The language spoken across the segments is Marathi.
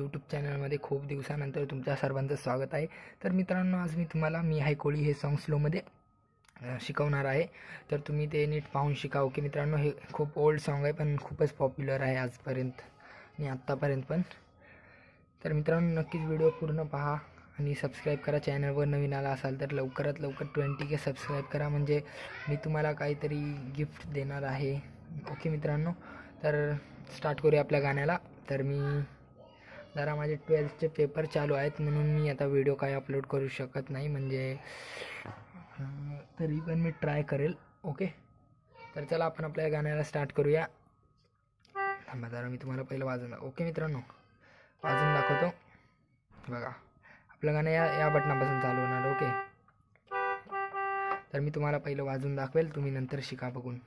यूट्यूब चॅनलमध्ये खूप दिवसानंतर तुमच्या सर्वांचं स्वागत आहे। तर मित्रांनो, आज मी तुम्हाला मी हाय कोळी हे सॉन्ग स्लोमध्ये शिकवणार आहे। तर तुम्ही ते नीट पाहून शिका। ओके मित्रांनो, हे खूप ओल्ड सॉन्ग आहे पण खूपच पॉप्युलर आहे आजपर्यंत आणि आत्तापर्यंत पण। तर मित्रांनो, नक्कीच व्हिडिओ पूर्ण पहा आणि सबस्क्राईब करा। चॅनलवर नवीन आला असाल तर लवकरात लवकर 20K सबस्क्राईब करा, म्हणजे मी तुम्हाला काहीतरी गिफ्ट देणार आहे। ओके मित्रांनो, तर स्टार्ट करूया आपल्या गाण्याला। तर मी जरा माझे 12th पेपर चालू आहेत म्हणून मी आता व्हिडिओ काय अपलोड करू शकत नाही, म्हणजे तरी पण मी ट्राय करेल। ओके, तर चला आपण आपल्या गाण्याला स्टार्ट करूया। थांबा जरा मी तुम्हाला पहिलं वाजवून ओके मित्रांनो, वाजवून दाखवतो बघा। आपलं गाणं या बटनापासून चालू होणार। ओके, तर मी तुम्हाला पहिलं वाजवून दाखवेल, तुम्ही नंतर शिका बघून।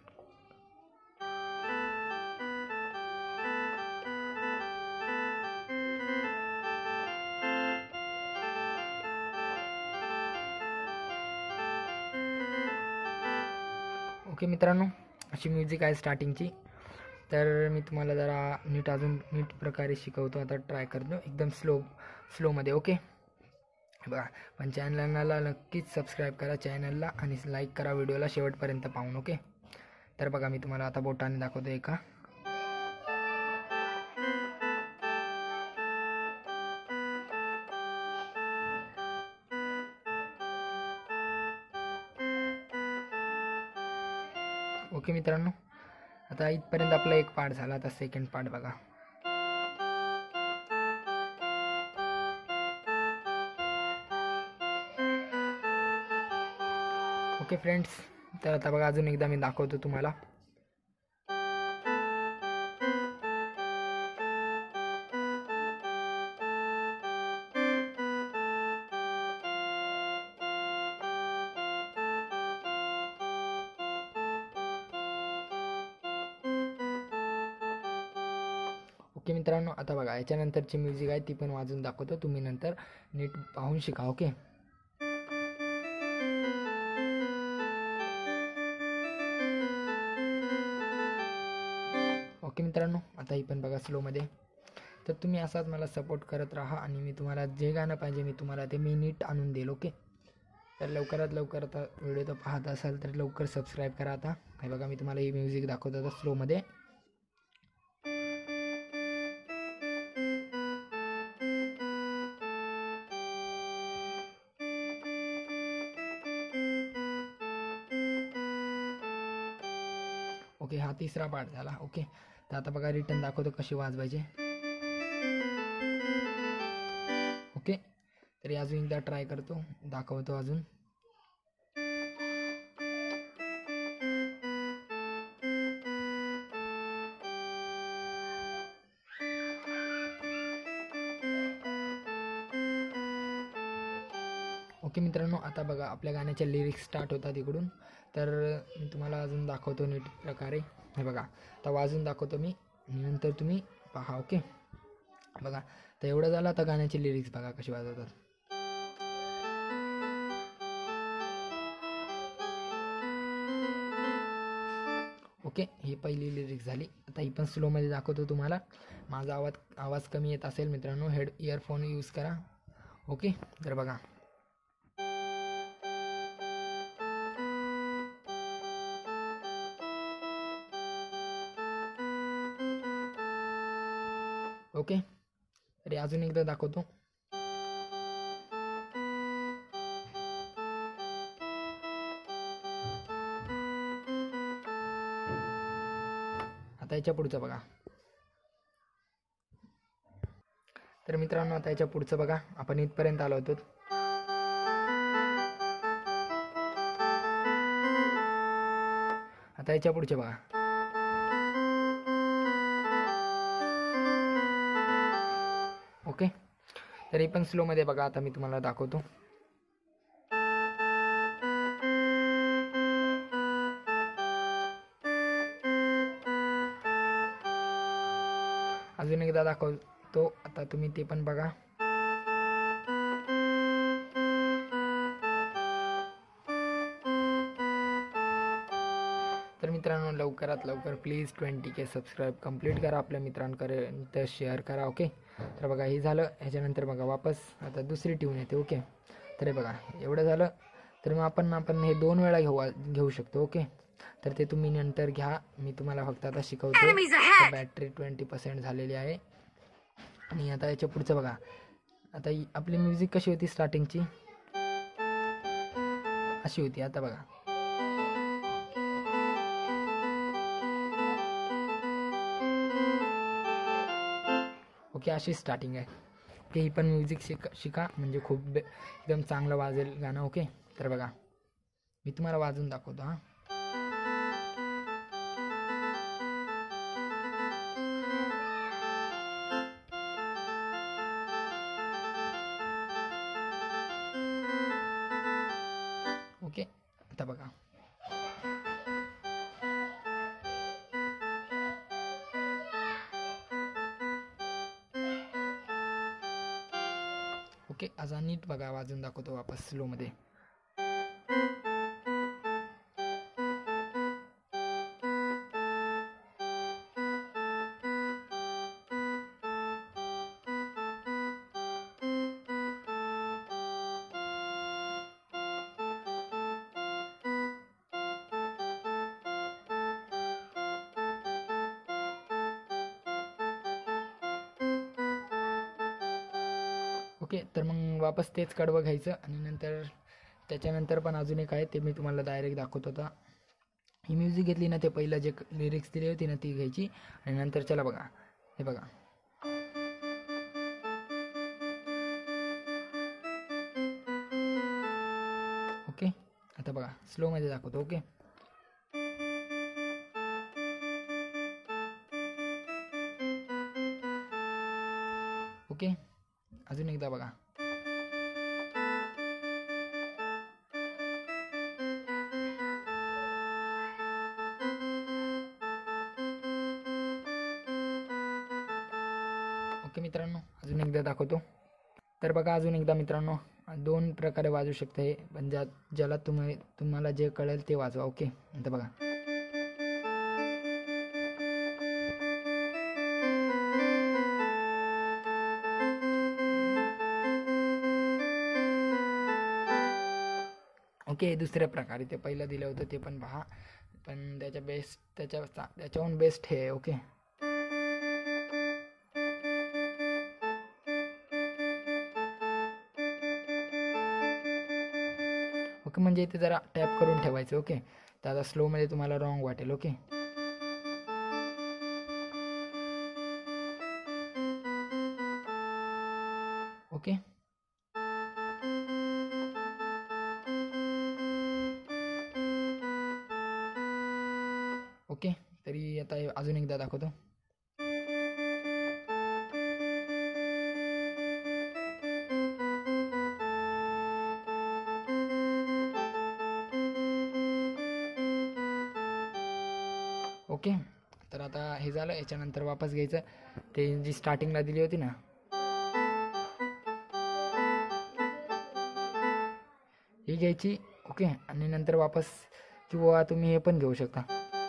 ओके मित्रांनो, अशी म्युझिक आहे स्टार्टिंगची। तर मी तुम्हाला जरा नीट प्रकारे शिकवतो। आता ट्राय करतो एकदम स्लोमध्ये। ओके बघा, पण चॅनलला नक्कीच सबस्क्राईब करा चॅनलला आणि लाईक करा व्हिडिओला शेवटपर्यंत पाहून। ओके, तर बघा मी तुम्हाला आता बोटाने दाखवतो एका। ओके मित्रांनो, आता इथपर्यंत आपला एक पार्ट झाला। आता सेकंड पार्ट बघा। ओके फ्रेंड्स, तर आता बघा अजून एकदा मी दाखवतो तुम्हाला। ओके मित्रांनो, आता बघा याच्यानंतरची म्युझिक आहे ती पण वाजून दाखवतो, तुम्ही नंतर नीट पाहून शिका। ओके, ओके मित्रांनो, आता ही पण बघा स्लोमध्ये। तर तुम्ही असाच मला सपोर्ट करत राहा आणि मी तुम्हाला जे गाणं पाहिजे मी तुम्हाला ते नीट आणून देईल। ओके, तर लवकरात लवकर आता व्हिडिओ तर पाहत असाल तर लवकर सबस्क्राईब करा। आता हे बघा मी तुम्हाला ही म्युझिक दाखवतो आता स्लोमध्ये। ओके, हा तिसरा पार्ट झाला। ओके, तर आता बघा रिटर्न दाखवतो कशी वाजवायचे। ओके, तरी अजून एकदा ट्राय करतो, दाखवतो अजून। ओके मित्रांनो, आता बघा आपल्या गाण्याच्या लिरिक्स स्टार्ट होतात इकडून। तर मी तुम्हाला अजून दाखवतो नीट प्रकारे। हे बघा, आता वाजून दाखवतो मी, नंतर तुम्ही पहा। ओके बघा, तर एवढं झालं। आता गाण्याचे लिरिक्स बघा कशी वाजवतात। ओके, ही पहिली लिरिक्स झाली। आता ही पण स्लोमध्ये दाखवतो तुम्हाला। माझा आवाज कमी येत असेल मित्रांनो, इयरफोन यूज करा। ओके, तर बघा ओके, तरी अजून एकदा दाखवतो। आता याच्या पुढचं बघा। तर मित्रांनो, आता याच्या पुढचं बघा, आपण इथपर्यंत आलो होतो। आता याच्या पुढचे बघा। ओके, तरी पण स्लोमध्ये बघा, आता मी तुम्हाला दाखवतो। अजून एकदा दाखवतो, आता तुम्ही ते पण बघा। तर मित्रांनो, लवकरात लवकर प्लीज 20K सबस्क्राईब कंप्लीट करा, आपल्या मित्रांपर्यंत शेअर करा। ओके, तर बघा हे झालं. ह्याच्यानंतर बघा वापस आता दुसरी ट्यून येते. ओके, तर हे बघा एवढं झालं. तर मग आपण हे 2 वेळा घेऊ शकतो. ओके, तर ते तुम्ही नंतर घ्या. मी तुम्हाला फक्त आता शिकवतो. बॅटरी 20% झालेली आहे. आणि आता याच्या पुढचं बघा. आता आपली म्युझिक कशी होती स्टार्टिंगची, अशी होती. आता बघा ओके, अशी स्टार्टिंग आहे. ओके, ही पण म्युझिक शिका म्हणजे खूप एकदम चांगलं वाजेल गाणं. ओके, तर बघा मी तुम्हाला वाजून दाखवतो. हां, ओके, आता बघा ओके. आता नीट बघा, वाजून दाखवतो वापस स्लोमध्ये. ओके, तर मग वापस तेच कडवं घ्यायचं आणि नंतर त्याच्यानंतर पण अजून एक आहे, ते मी तुम्हाला डायरेक्ट दाखवतो. आता ही म्युझिक घेतली ना, ते पहिलं जे लिरिक्स दिली होती ना ती घ्यायची आणि नंतर चला बघा हे बघा ओके. आता बघा स्लोमध्ये दाखवतो. ओके, ओके, अजून एकदा बघा. ओके मित्रांनो, अजून एकदा दाखवतो. तर बघा अजून एकदा मित्रांनो, 2 प्रकारे वाजू शकतं हे, पण ज्याला तुम्हाला जे कळेल ते वाजवा. ओके, आता बघा ओके. दुसऱ्या प्रकारे ते पहिलं दिलं होतं ते पण पहा, पण त्याच्याहून बेस्ट हे आहे. ओके, ओके, म्हणजे इथे जरा टॅप करून ठेवायचं. ओके, तर आता स्लोमध्ये तुम्हाला रॉंग वाटेल. Okay, okay, okay. तरी आता अजून एकदा दाखवतो. ओके, तर आता हे झालं. याच्यानंतर वापस घ्यायचं ते जी स्टार्टिंगला दिली होती ना, ही घ्यायची. ओके, आणि नंतर वापस किंवा तुम्ही हे पण घेऊ शकता.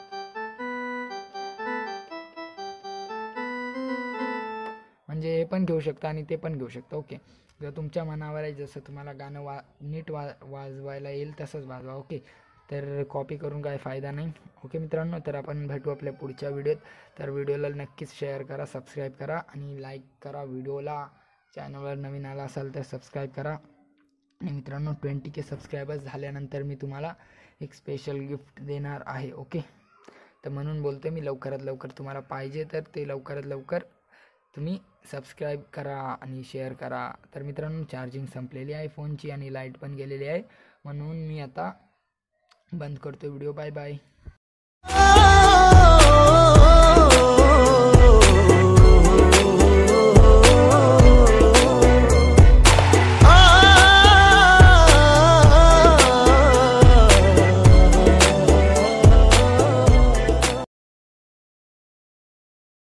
म्हणजे हे पण घेऊ शकता आणि ते पण घेऊ शकता. ओके, जर तुमच्या मनावर आहे, जसं तुम्हाला गाणं नीट वाजवायला येईल तसंच वाजवा. ओके, तर कॉपी करून काय फायदा नाही. ओके मित्रांनो, तर आपण भेटू आपल्या पुढच्या व्हिडिओत. तर व्हिडिओला नक्कीच शेअर करा, सबस्क्राईब करा आणि लाईक करा व्हिडिओला. चॅनलवर नवीन आला असाल तर सबस्क्राईब करा. आणि मित्रांनो 20K सबस्क्रायबर्स झाल्यानंतर मी तुम्हाला एक स्पेशल गिफ्ट देणार आहे. ओके, तर म्हणून बोलतो मी, लवकरात लवकर तुम्हाला पाहिजे तर ते लवकरात लवकर तुम्ही सबस्क्राईब करा आणि शेअर करा. तर मित्रांनो चार्जिंग संपलेली आहे फोनची आणि लाईट पण गेलेली आहे, म्हणून मी आता बंद करतो व्हिडिओ. Bye bye.